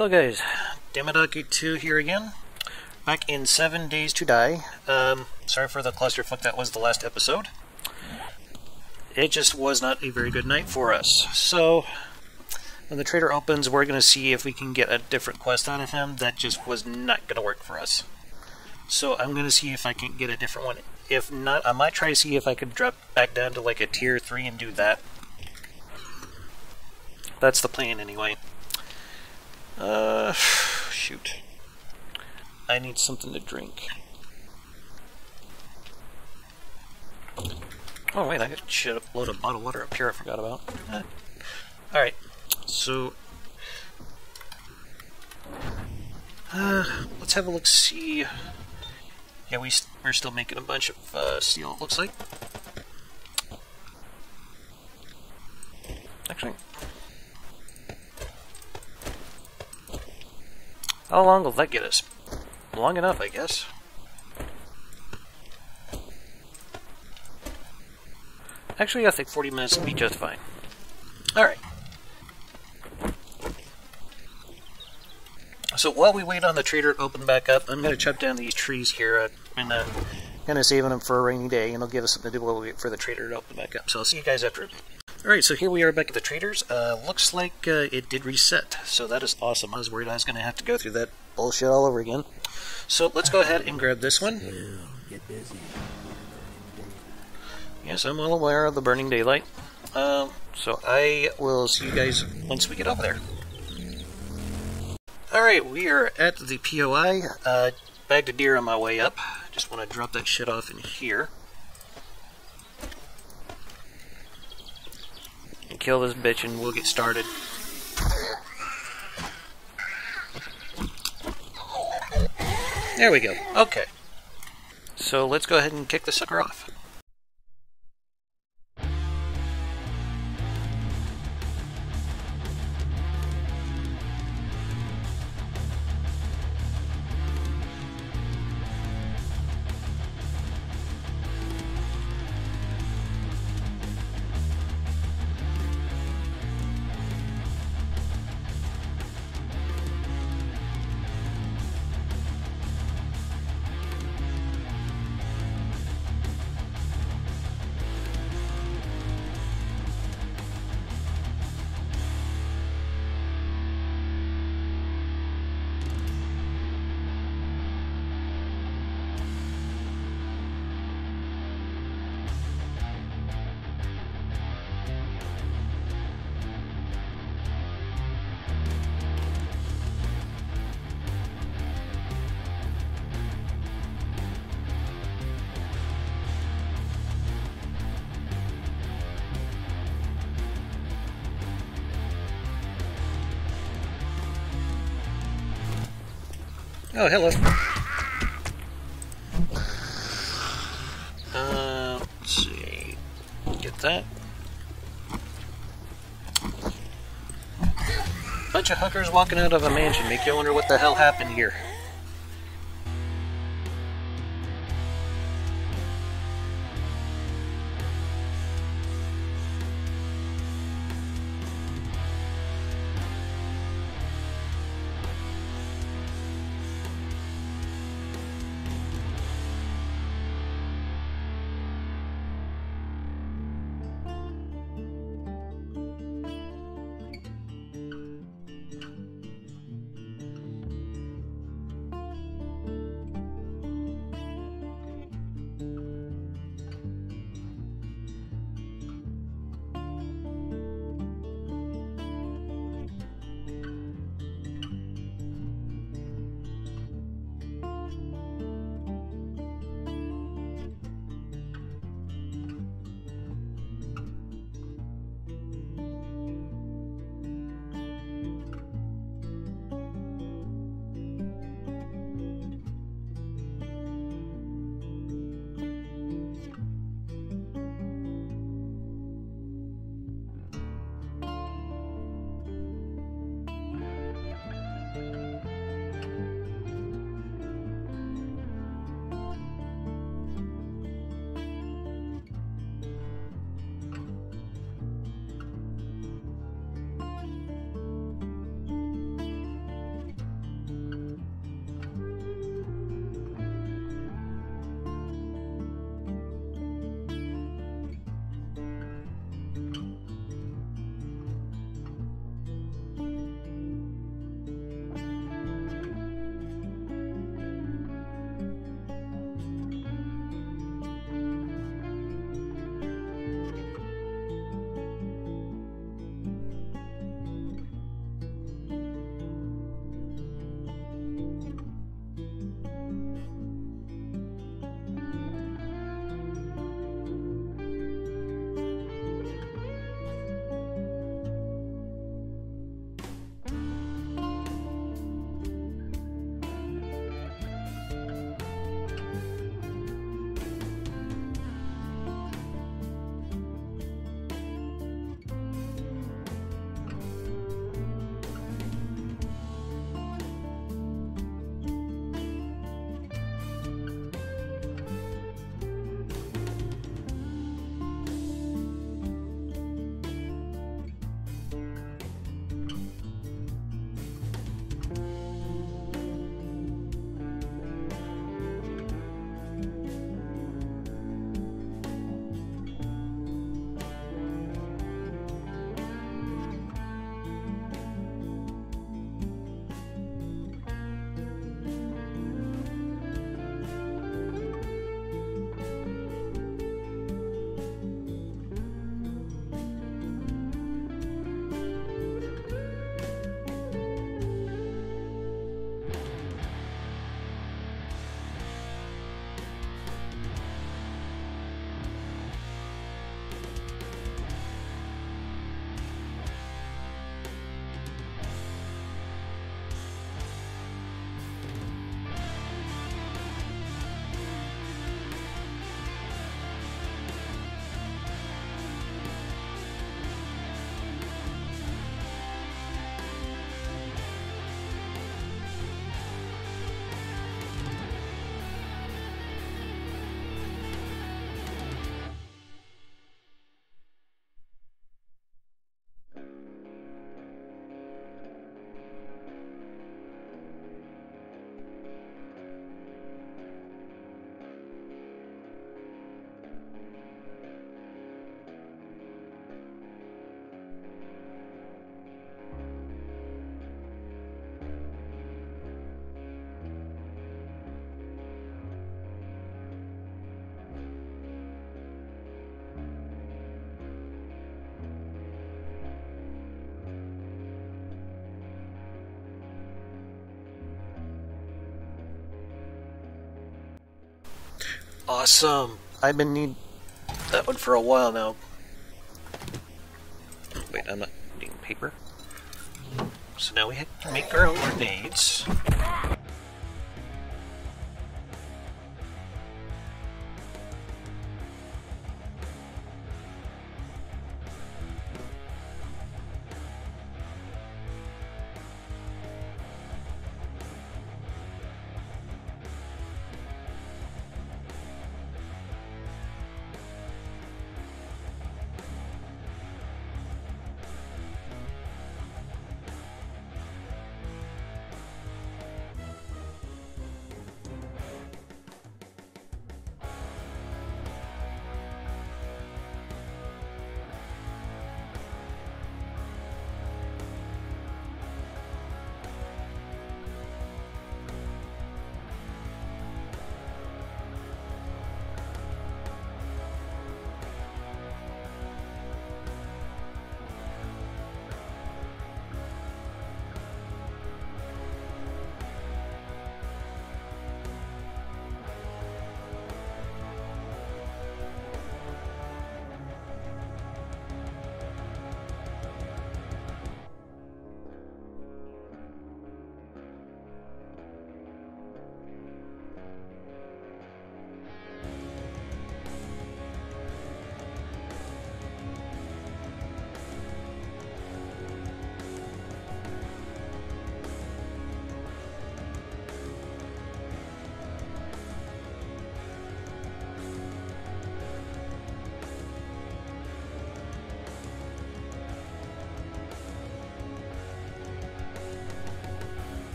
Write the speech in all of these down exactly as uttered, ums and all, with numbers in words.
Hello guys, Damodog two here again, back in Seven Days to Die. Um, sorry for the clusterfuck that was the last episode. It just was not a very good night for us. So, when the trader opens, we're going to see if we can get a different quest out of him. That just was not going to work for us. So I'm going to see if I can get a different one. If not, I might try to see if I could drop back down to like a tier three and do that. That's the plan anyway. Uh, shoot. I need something to drink. Oh wait, I should have loaded a bottle of water up here I forgot about. Eh. Alright, so... Uh, let's have a look, see... Yeah, we st we're still making a bunch of uh, steel, it looks like. Actually... How long will that get us? Long enough, I guess. Actually, I think forty minutes would be just fine. Alright. So while we wait on the trader to open back up, I'm going to chop down these trees here. I'm uh, kind of saving them for a rainy day, and it'll give us something to do while we wait for the trader to open back up. So I'll see you guys after. Alright, so here we are back at the traders. Uh, looks like uh, it did reset, so that is awesome. I was worried I was going to have to go through that bullshit all over again. So let's go ahead and grab this one. Get busy. Yes, I'm well aware of the burning daylight. Um, so I will see you guys once we get over there. Alright, we are at the P O I. Uh, bagged a deer on my way up. Just want to drop that shit off in here. And kill this bitch and we'll get started. There we go. Okay. So let's go ahead and kick the sucker off. Oh, hello. Uh, let's see. Get that. Bunch of hookers walking out of a mansion. Make you wonder what the hell happened here. Awesome. I've been needing that one for a while now. Wait, I'm not needing paper. So now we can make our own grenades.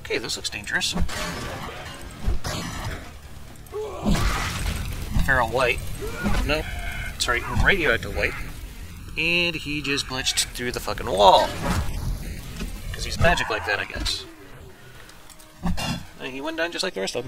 Okay, this looks dangerous. Feral white. No, sorry, radioactive white. And he just glitched through the fucking wall. Because he's magic like that, I guess. And he went down just like the rest of them.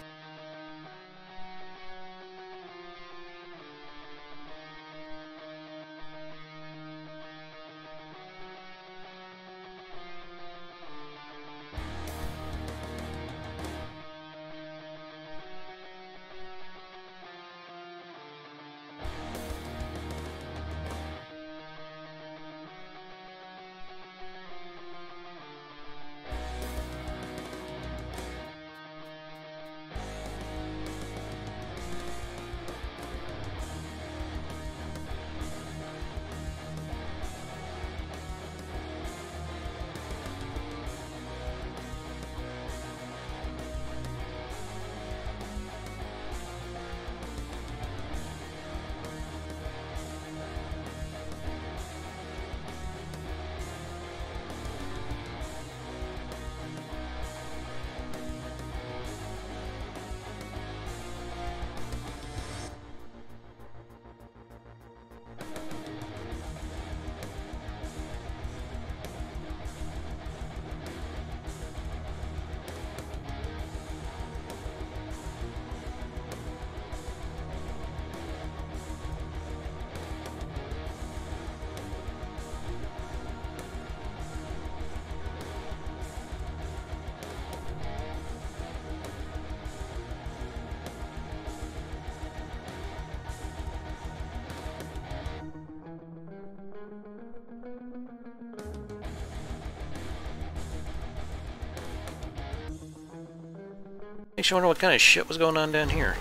Makes you wonder what kind of shit was going on down here.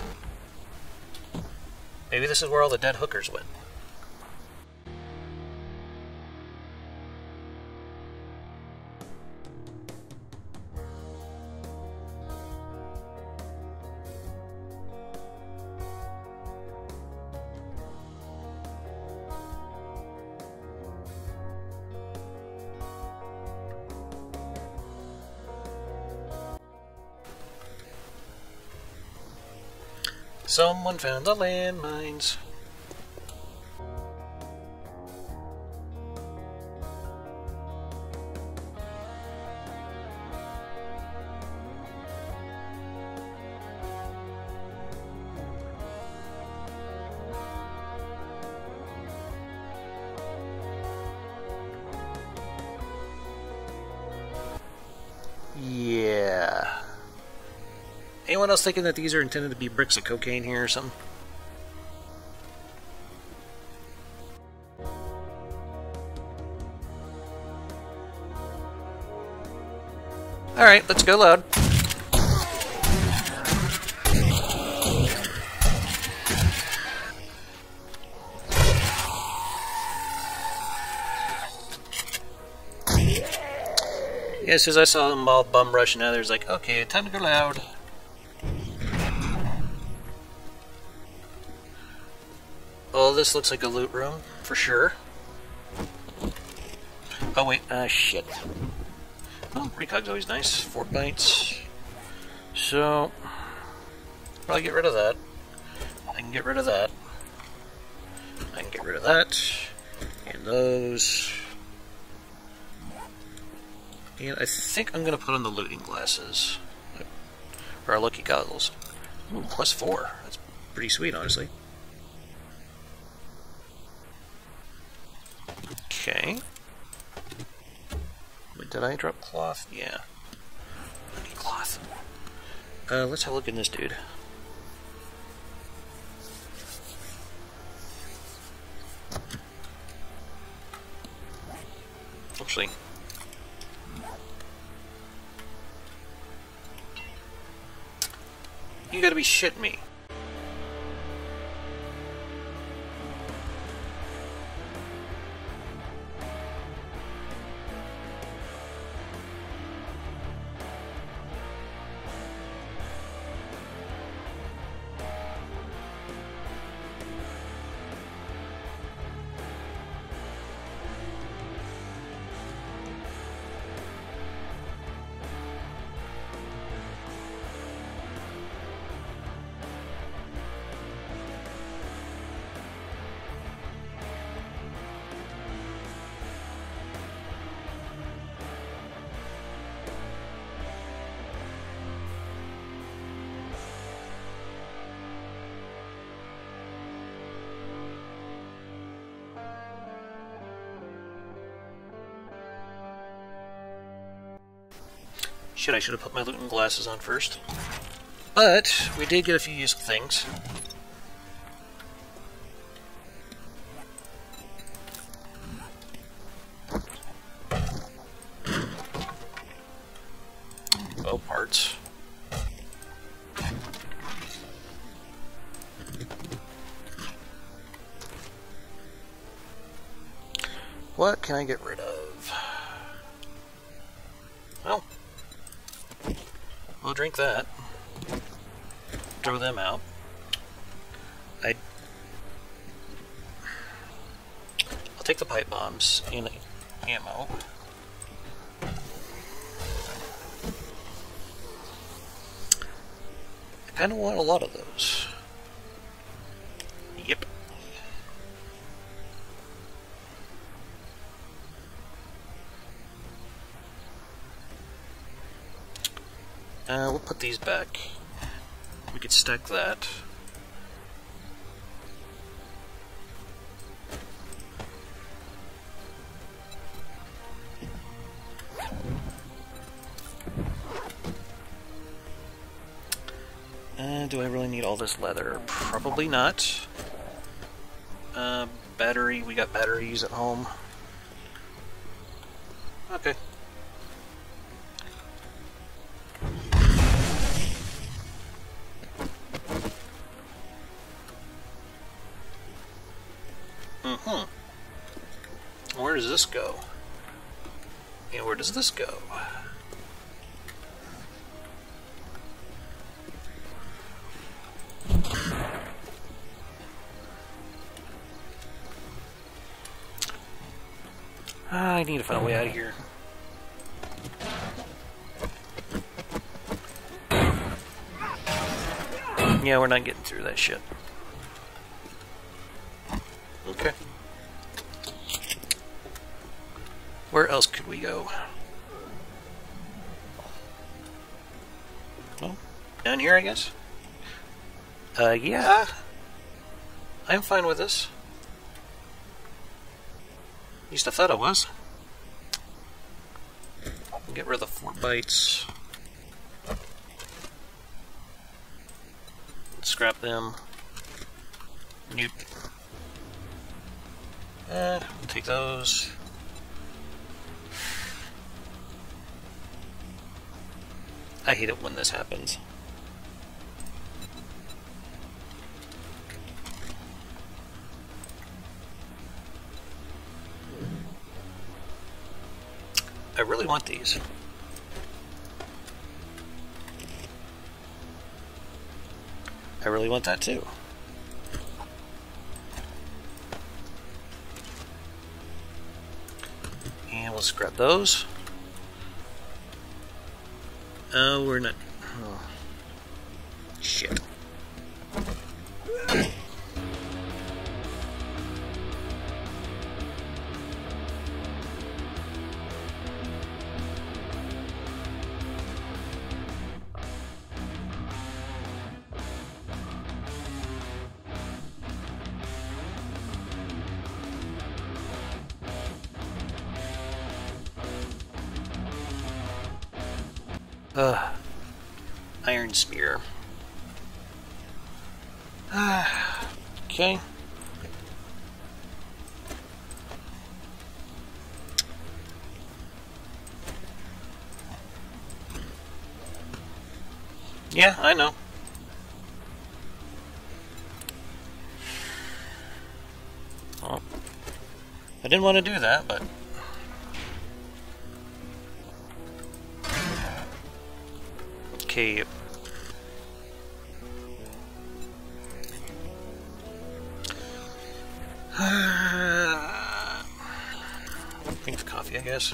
Maybe this is where all the dead hookers went. Someone found the landmines. Yeah. Anyone else thinking that these are intended to be bricks of cocaine here or something? Alright, let's go loud. Yeah, as soon as I saw them all bum rushing out, there's like, okay, time to go loud. Oh, this looks like a loot room, for sure. Oh wait, ah, uh, shit. Oh, recog's always nice. Four bites. So, probably get rid of that. I can get rid of that. I can get rid of that. And those. And I think I'm going to put on the looting glasses. Or our lucky goggles. Ooh, plus four. That's pretty sweet, honestly. Okay. Wait, did I drop cloth? Yeah. I need cloth. Uh, let's have a look at this dude. Actually, you gotta be shitting me. Shit, I should have put my looting glasses on first. But we did get a few useful things. Bow parts. What can I get rid of? Well, we'll drink that. Throw them out. I I'll take the pipe bombs and ammo. I kind of want a lot of those. Yep. Uh, we'll put these back. We could stack that. Uh, do I really need all this leather? Probably not. Uh, battery, we got batteries at home. Okay. Mm-hmm. Where does this go? And where does this go? I need to find a way out of here. Yeah, we're not getting through that shit. Okay. Where else could we go? Well, down here, I guess. Uh, yeah. I'm fine with this. At least I thought I was. Get rid of the four bytes. Scrap them. Nope. Uh, we'll take those. I hate it when this happens. I really want these. I really want that too. And we'll scrap those. Oh, we're not. Oh. Shit. Uh, iron spear. Uh, okay. Yeah, I know. Well, I didn't want to do that, but... Okay. Drink the coffee, I guess.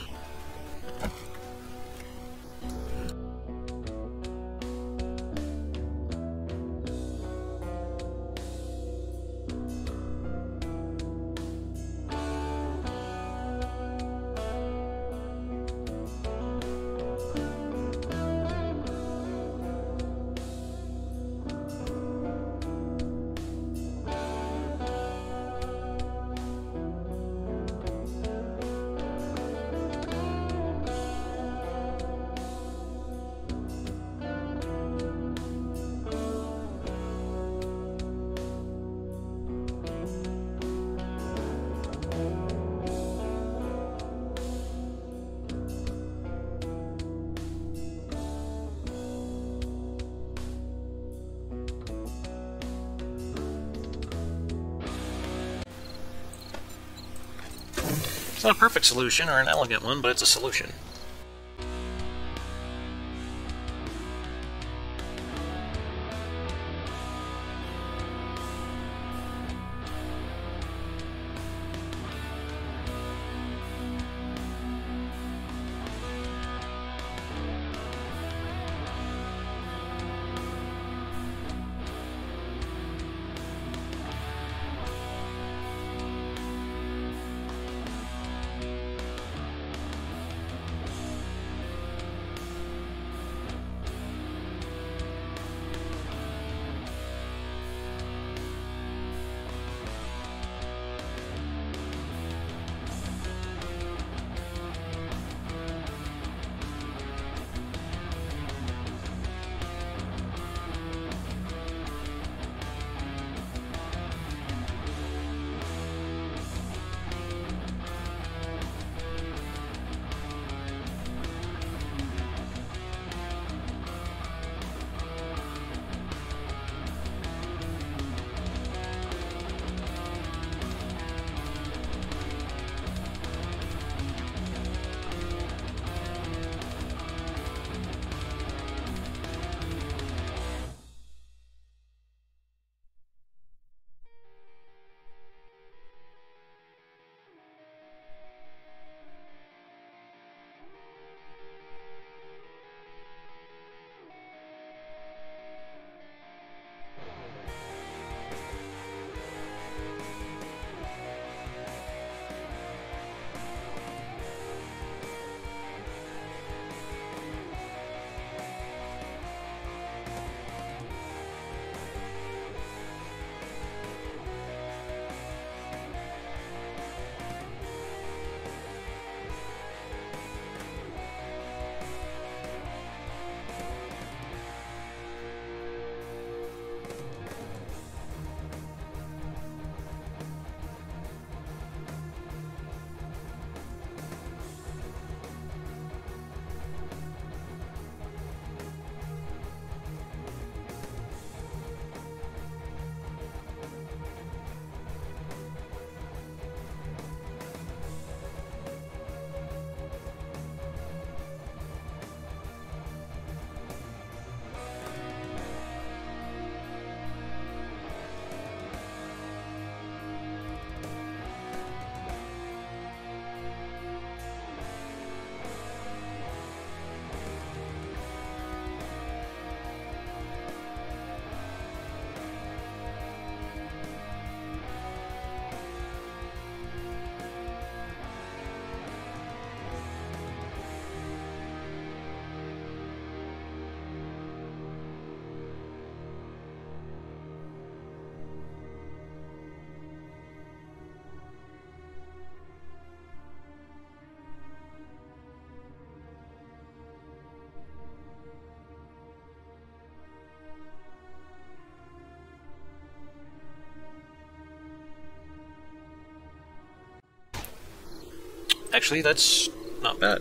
not a perfect solution or an elegant one, but it's a solution. Actually, that's not bad.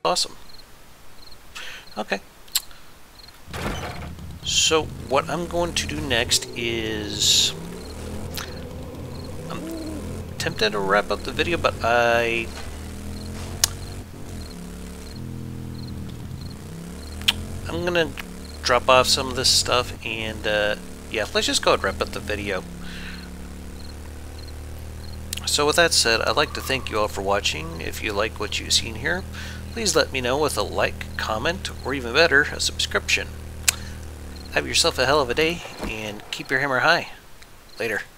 Awesome. Okay. So what I'm going to do next is... I'm tempted to wrap up the video, but I... I'm gonna drop off some of this stuff and uh, yeah, let's just go ahead and wrap up the video. So with that said, I'd like to thank you all for watching. If you like what you've seen here, please let me know with a like, comment, or even better, a subscription. Have yourself a hell of a day, and keep your hammer high. Later.